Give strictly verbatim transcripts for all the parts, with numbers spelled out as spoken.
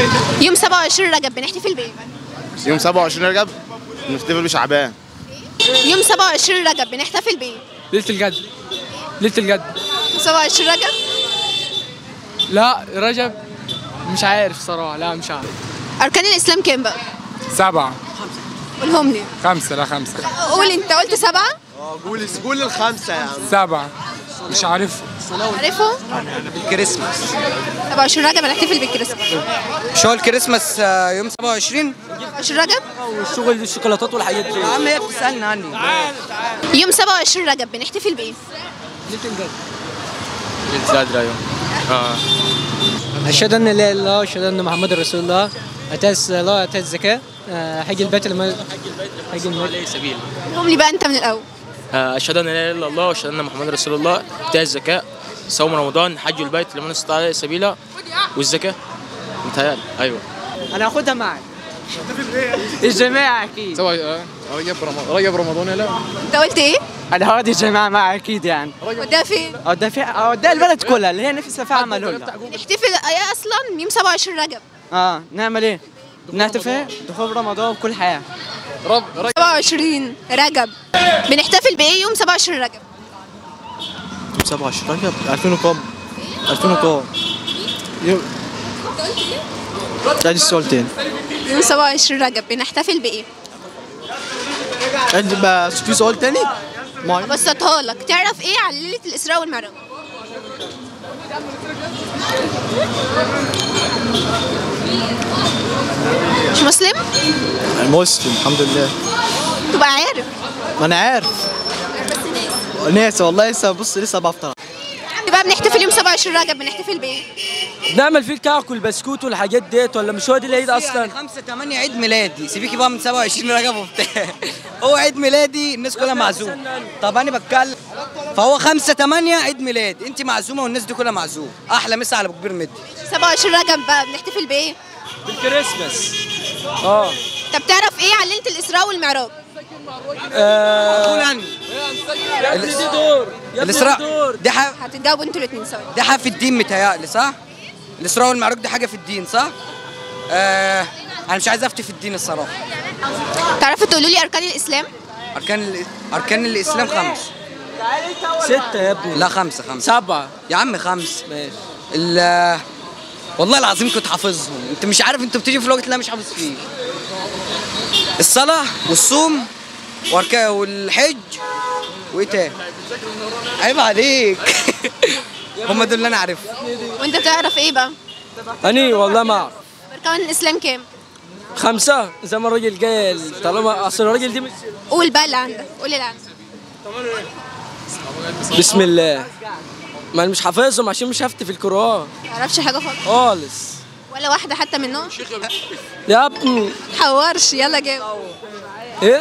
يوم سبعة وعشرين رجب بنحتفل بايه؟ يوم سبعة وعشرين رجب بنحتفل بشعبان. يوم سبعة وعشرين رجب بنحتفل بايه؟ ليلة الجد. ليلة الجد. يوم سبعة وعشرين رجب؟ لا رجب مش عارف صراحة، لا مش عارف. أركان الإسلام كام بقى؟ سبعة. قولهم لي. خمسة. لا خمسة. قول أنت قلت سبعة؟ اه قول قول الخمسة يا عم. سبعة. مش عارف. عارفه؟ بالكريسماس. سبعة وعشرين رجب هنحتفل بالكريسماس. مش هو الكريسماس يوم سبعة وعشرين؟ سبعة وعشرين رجب؟ والشغل الشوكولاتات والحاجات دي. يا عم هي بتسألني عني. يوم سبعة وعشرين رجب بنحتفل بايه؟ ليلة الجد. ليلة القدر أيوه. اه أشهد أن لا إله إلا الله وأشهد أن محمد رسول الله. أتى الصلاة أتى الزكاة حج البيت المال حج المال سبيل. قولهم لي بقى أنت من الأول. أشهد أن لا إله إلا الله وأشهد أن محمد رسول الله. إيتاء الزكاة، صوم رمضان، حج البيت لمن استطاع إليه سبيلا، والزكاة. متهيألي أيوه. أنا هاخدها معك. الجماعة أكيد. سواء رجب رمضان. رجب رمضان. لا أنت قلت إيه؟ أنا هودي الجماعة معك أكيد يعني. وده فين؟ أوديها في أوديها البلد كلها اللي هي نفسها فيها عملوا لها. نحتفل إيه أصلا يوم سبعة وعشرين رجب؟ أه نعمل إيه؟ نحتفل دخول رمضان بكل حياة. رب رجب. سبعة وعشرين رجب بنحتفل بإيه يوم سبعة وعشرين رجب؟ يوم سبعة وعشرين رجب ألفين وكام؟ ألفين وكام؟ يوم عيد السؤال تاني. يوم سبعة وعشرين رجب بنحتفل بإيه؟ عيد بس في سؤال تاني؟ ما أبسطها لك، تعرف إيه عن ليلة الإسراء والمعراج؟ مش مسلم؟ مسلم الحمد لله. تبقى عارف. ما أنا عارف. ناس والله لسه بص لسه بفطر. بقى بنحتفل يوم سبعة وعشرين رجب بنحتفل بايه؟ بنعمل فيه الكعك والبسكوت والحاجات ديت ولا مش هو دي العيد اصلا؟ خمسة تمانية عيد ميلادي، سيبيكي بقى من سبعة وعشرين رجب وبتاع. هو عيد ميلادي الناس كلها معزومة. طب انا بتكلم فهو خمسة تمانية عيد ميلادي، انت معزومة والناس دي كلها معزومة. احلى مسا على ابو كبير مدي. سبعة وعشرين رجب بقى بنحتفل بايه؟ بالكريسماس. اه طب تعرف ايه عن ليلة الإسراء والمعراج؟ قول عني. الاسراء دي حاجة هتتجاوبوا انتوا الاثنين سوا. دي حاجة في الدين متهيألي صح؟ الاسراء والمعراج دي حاجة في الدين صح؟ آه انا مش عايز افتي في الدين الصراحة. تعرفوا تقولوا لي أركان الإسلام؟ اركان ال... اركان الاسلام خمس. ستة يا ابني. لا خمسة خمسة. سبعة. يا عم خمس. ماشي. ال والله العظيم كنت حافظهم، انت مش عارف، انت بتيجي في الوقت اللي انا مش حافظ فيه. الصلاة والصوم واركان والحج وايه تاني؟ عيب عليك. هم دول اللي انا عارفهم. وانت تعرف ايه بقى؟ أني والله ما أعرف. أركان الإسلام كام؟ خمسة زي ما الراجل قال، طالما أصل الراجل دي مش. قول بقى اللي عندك، قول اللي عندك. بسم الله. ما أنا مش حافظهم عشان مش هفتي في القرآن. ما تعرفش حاجة خالص؟ خالص. ولا واحدة حتى منهم؟ يا ابني. تحورش، يلا جاوب. إيه؟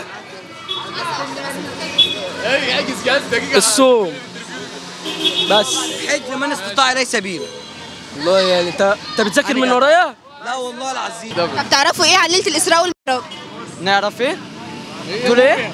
الصوم. بس. الحج لمن استطاع اليه سبيلا. والله يعني انت انت بتذاكر من ورايا؟ لا والله العظيم. طب تعرفوا ايه عن ليلة الإسراء والمعراج؟ نعرف ايه؟ تقول ايه؟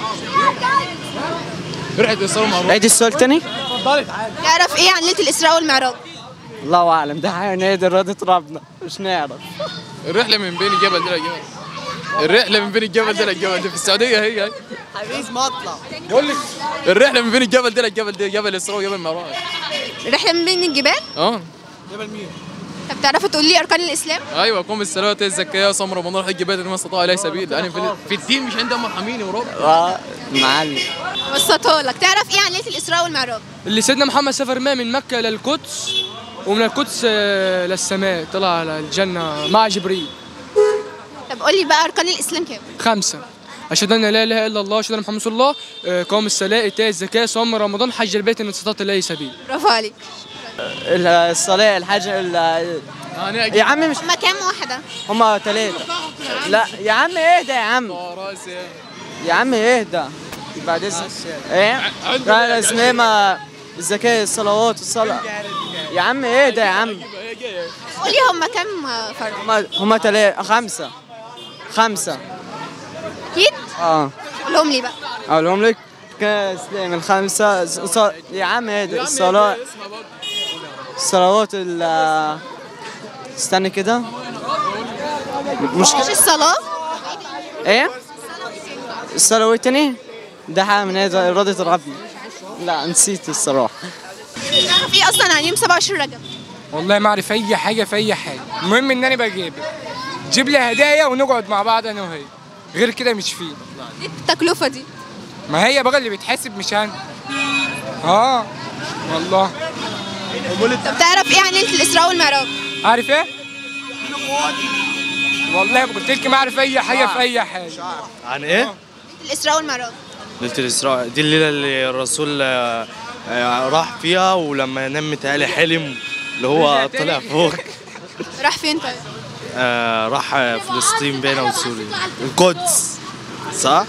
رحلة الإسراء والمعراج. عيد السؤال تاني؟ تعرف ايه عن ليلة الإسراء والمعراج؟ الله اعلم، ده هنقدر إرادة ربنا مش نعرف. الرحلة من بين الجبل ده للجبل. الرحلة من بين الجبل ده للجبل ده في السعودية هي. حبيب مطلع. بقول لك الرحلة من بين الجبل ده للجبل ده، جبل الإسراء وجبل المعراج. رحلة من بين الجبال؟ اه جبل مين؟ طب تعرفوا تقول لي أركان الإسلام؟ ايوه، قوم بالصلاه واتي الزكاه صوم رمضان حج بيت لمن استطاع اليه سبيل. انا في, في الدين مش عندهم مرحمين يا رب. اه معلم. بسطها لك، تعرف ايه عن ليلة الإسراء والمعراج؟ اللي سيدنا محمد سافر ما من مكه الى القدس، ومن القدس آه، للسماء، طلع على الجنه مع جبريل. طب قول لي بقى أركان الإسلام كام؟ خمسه. اشهد ان لا اله الا الله، اشهد ان محمد رسول الله، آه، قوم الصلاه، ايتاء الزكاه، صوم رمضان، حج البيت ان استطاع اليه سبيل. برافو عليك. الصلاة الحج يا عم مش هما كام واحدة؟ هما ثلاثة. لا يا عم اهدى يا عم. يا عم اهدى. بعد اذنك. ايه؟ لا اسمها الزكاة، الصلوات، الصلاة. يا عم اهدى يا عم. قول لي هما كام فرد؟ هما هما ثلاثة خمسة. خمسة. أكيد؟ اه. قولهم لي بقى. اقولهم لك. كاسلام الخمسة ص... يا عم اهدى. الصلاة، الصلوات ال استنى كده. مش مش الصلاة؟ ايه؟ الصلاة والتاني؟ ده حاجة من هذا إرادة الرب. لا نسيت الصراحة. تعرف ايه اصلا عن يوم سبعة وعشرين رجب؟ والله ما اعرف اي حاجه في اي حاجه، المهم ان انا بجيب جيب لي هدايا ونقعد مع بعض انا وهي، غير كده مش فيه. ايه التكلفة دي؟ ما هي بقى اللي بتحاسب مش انا. اه والله. طب تعرف ايه عن ليلة الإسراء والمعراج؟ عارف ايه؟ والله قلت لك ما اعرف اي حاجه في اي حاجه. عن ايه؟ ليلة الإسراء والمعراج. ليلة الإسراء دي الليلة اللي الرسول آه، آه، راح فيها، ولما نام متهيألي حلم اللي هو طلع فوق. راح فين طيب؟ آه، راح فلسطين بينا وسوريا القدس صح؟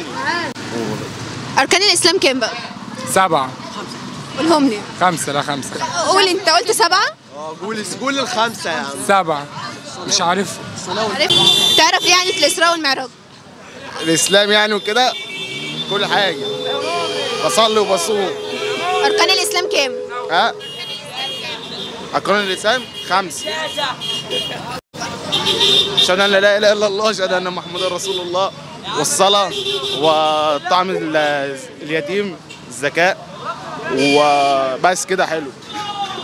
أركان الإسلام كام بقى؟ سبعه. قولهم لي. خمسه. لا خمسه. قول انت قلت سبعة؟ اه قول قول الخمسة يا عم. سبعه مش عارف. عارف؟ تعرف ايه عن ليلة الإسراء والمعراج؟ الاسلام يعني وكده كل حاجه، بصلي وبصوم. أركان الإسلام كام؟ ها أركان الاسلام خمسه. اشهد ان لا اله الا الله، اشهد ان محمدا رسول الله، والصلاه وطعم ال- اليتيم، الزكاه، وبس كده حلو.